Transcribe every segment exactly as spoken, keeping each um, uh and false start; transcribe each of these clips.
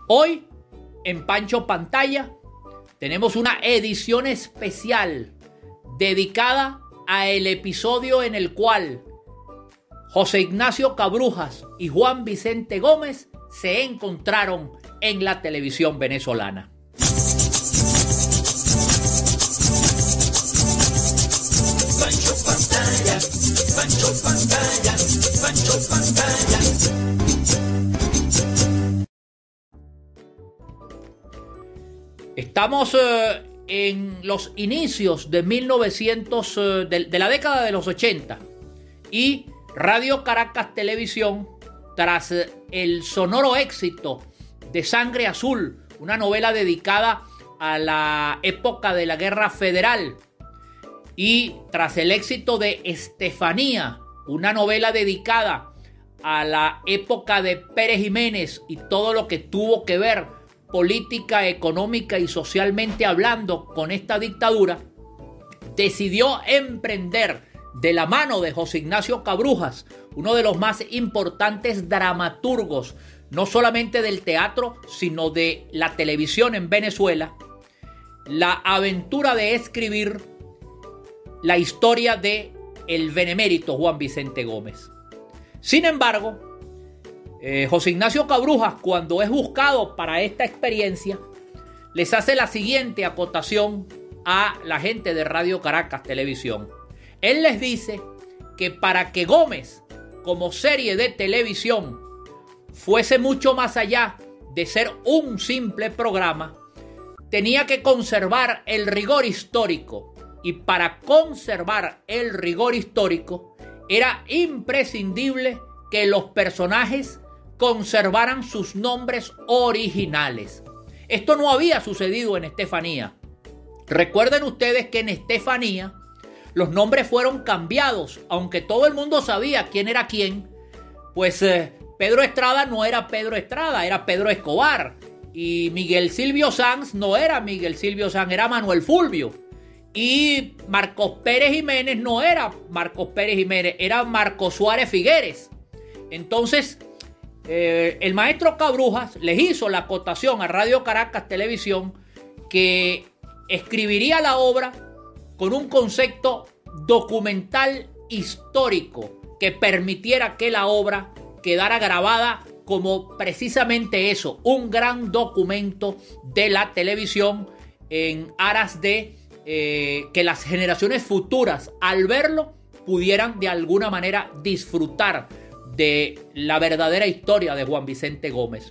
Hoy, en Pancho Pantalla, tenemos una edición especial dedicada al episodio en el cual José Ignacio Cabrujas y Juan Vicente Gómez se encontraron en la televisión venezolana. Pancho Pantalla, Pancho Pantalla, Pancho Pantalla. Estamos eh, en los inicios de mil novecientos, eh, de, de la década de los ochenta, y Radio Caracas Televisión, tras eh, el sonoro éxito de Sangre Azul, una novela dedicada a la época de la Guerra Federal, y tras el éxito de Estefanía, una novela dedicada a la época de Pérez Jiménez y todo lo que tuvo que ver política, económica y socialmente hablando con esta dictadura, decidió emprender de la mano de José Ignacio Cabrujas, uno de los más importantes dramaturgos, no solamente del teatro, sino de la televisión en Venezuela, la aventura de escribir la historia de el benemérito Juan Vicente Gómez. Sin embargo, eh, José Ignacio Cabrujas, cuando es buscado para esta experiencia, les hace la siguiente acotación a la gente de Radio Caracas Televisión. Él les dice que para que Gómez, como serie de televisión, fuese mucho más allá de ser un simple programa, tenía que conservar el rigor histórico. Y para conservar el rigor histórico, era imprescindible que los personajes conservaran sus nombres originales. Esto no había sucedido en Estefanía. Recuerden ustedes que en Estefanía los nombres fueron cambiados, aunque todo el mundo sabía quién era quién, pues eh, Pedro Estrada no era Pedro Estrada, era Pedro Escobar. Y Miguel Silvio Sanz no era Miguel Silvio Sanz, era Manuel Fulvio. Y Marcos Pérez Jiménez no era Marcos Pérez Jiménez, era Marcos Suárez Figueres. Entonces, eh, el maestro Cabrujas les hizo la acotación a Radio Caracas Televisión que escribiría la obra con un concepto documental histórico que permitiera que la obra quedara grabada como precisamente eso, un gran documento de la televisión en aras de Eh, que las generaciones futuras al verlo pudieran de alguna manera disfrutar de la verdadera historia de Juan Vicente Gómez.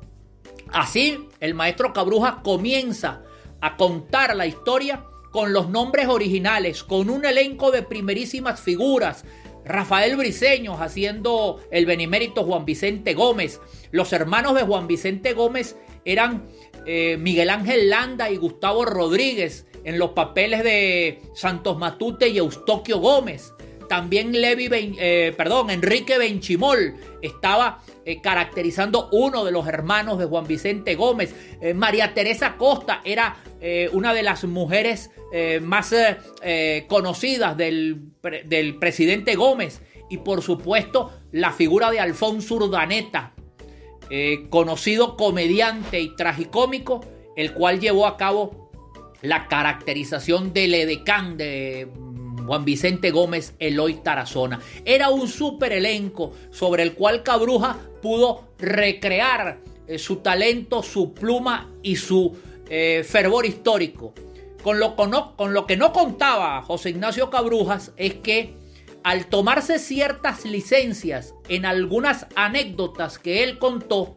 Así, el maestro Cabrujas comienza a contar la historia con los nombres originales, con un elenco de primerísimas figuras. Rafael Briceño haciendo el benemérito Juan Vicente Gómez. Los hermanos de Juan Vicente Gómez eran eh, Miguel Ángel Landa y Gustavo Rodríguez, en los papeles de Santos Matute y Eustoquio Gómez. También Levi ben, eh, perdón, Enrique Benchimol estaba eh, caracterizando uno de los hermanos de Juan Vicente Gómez. Eh, María Teresa Costa era eh, una de las mujeres eh, más eh, eh, conocidas del, del presidente Gómez. Y por supuesto la figura de Alfonso Urdaneta, eh, conocido comediante y tragicómico, el cual llevó a cabo la caracterización del edecán de Juan Vicente Gómez, Eloy Tarazona. Era un super elenco sobre el cual Cabrujas pudo recrear eh, su talento, su pluma y su eh, fervor histórico. Con lo, con, no, con lo que no contaba José Ignacio Cabrujas es que al tomarse ciertas licencias en algunas anécdotas que él contó,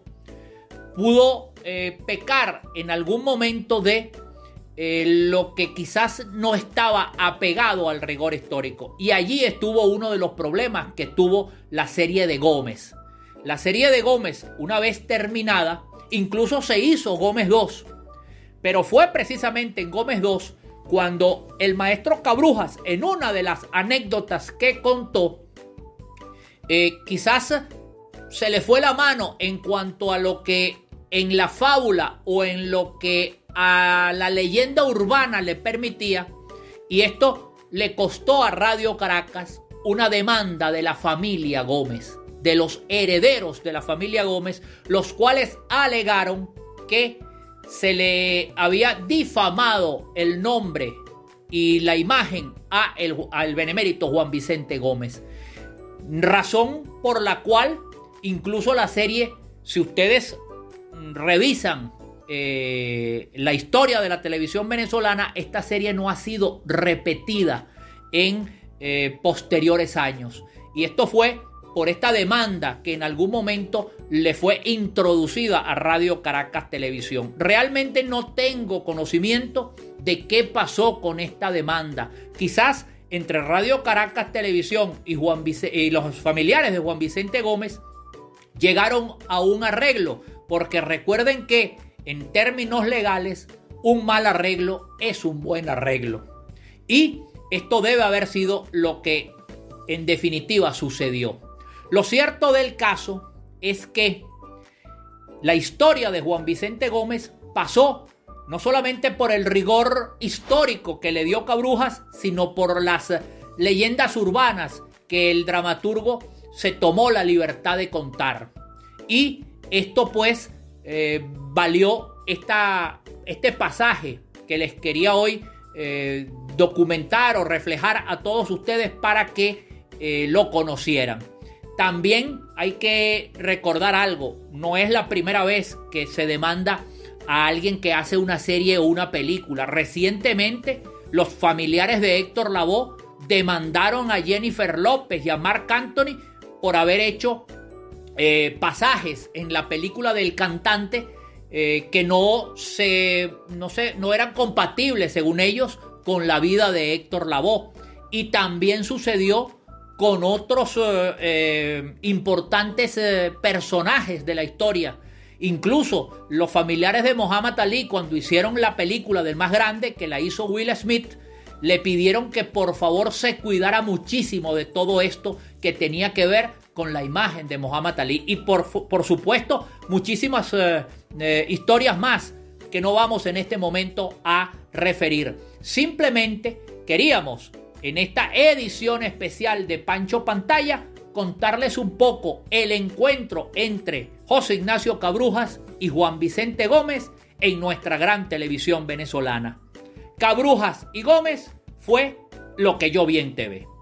pudo eh, pecar en algún momento de Eh, lo que quizás no estaba apegado al rigor histórico. Y allí estuvo uno de los problemas que tuvo la serie de Gómez. La serie de Gómez, una vez terminada, incluso se hizo Gómez dos. Pero fue precisamente en Gómez dos cuando el maestro Cabrujas, en una de las anécdotas que contó, eh, quizás se le fue la mano en cuanto a lo que en la fábula o en lo que a la leyenda urbana le permitía, y esto le costó a Radio Caracas una demanda de la familia Gómez, de los herederos de la familia Gómez, los cuales alegaron que se le había difamado el nombre y la imagen a el, al benemérito Juan Vicente Gómez. Razón por la cual incluso la serie, si ustedes revisan eh, la historia de la televisión venezolana, esta serie no ha sido repetida en eh, posteriores años. Y esto fue por esta demanda que en algún momento le fue introducida a Radio Caracas Televisión. Realmente no tengo conocimiento de qué pasó con esta demanda. Quizás entre Radio Caracas Televisión y, Juan Vic- y los familiares de Juan Vicente Gómez llegaron a un arreglo, porque recuerden que en términos legales un mal arreglo es un buen arreglo. Y esto debe haber sido lo que en definitiva sucedió. Lo cierto del caso es que la historia de Juan Vicente Gómez pasó no solamente por el rigor histórico que le dio Cabrujas, sino por las leyendas urbanas que el dramaturgo se tomó la libertad de contar. Y esto pues eh, valió esta, este pasaje que les quería hoy eh, documentar o reflejar a todos ustedes para que eh, lo conocieran. También hay que recordar algo, no es la primera vez que se demanda a alguien que hace una serie o una película. Recientemente los familiares de Héctor Lavoe demandaron a Jennifer López y a Marc Anthony por haber hecho eh, pasajes en la película del cantante eh, que no, se, no, se, no eran compatibles, según ellos, con la vida de Héctor Lavoe. Y también sucedió con otros eh, eh, importantes eh, personajes de la historia. Incluso los familiares de Muhammad Ali, cuando hicieron la película del más grande, que la hizo Will Smith, le pidieron que por favor se cuidara muchísimo de todo esto que tenía que ver con la imagen de Muhammad Ali. Y por, por supuesto, muchísimas eh, eh, historias más que no vamos en este momento a referir. Simplemente queríamos, en esta edición especial de Pancho Pantalla, contarles un poco el encuentro entre José Ignacio Cabrujas y Juan Vicente Gómez en nuestra gran televisión venezolana. Cabrujas y Gómez fue Lo que yo vi en T V.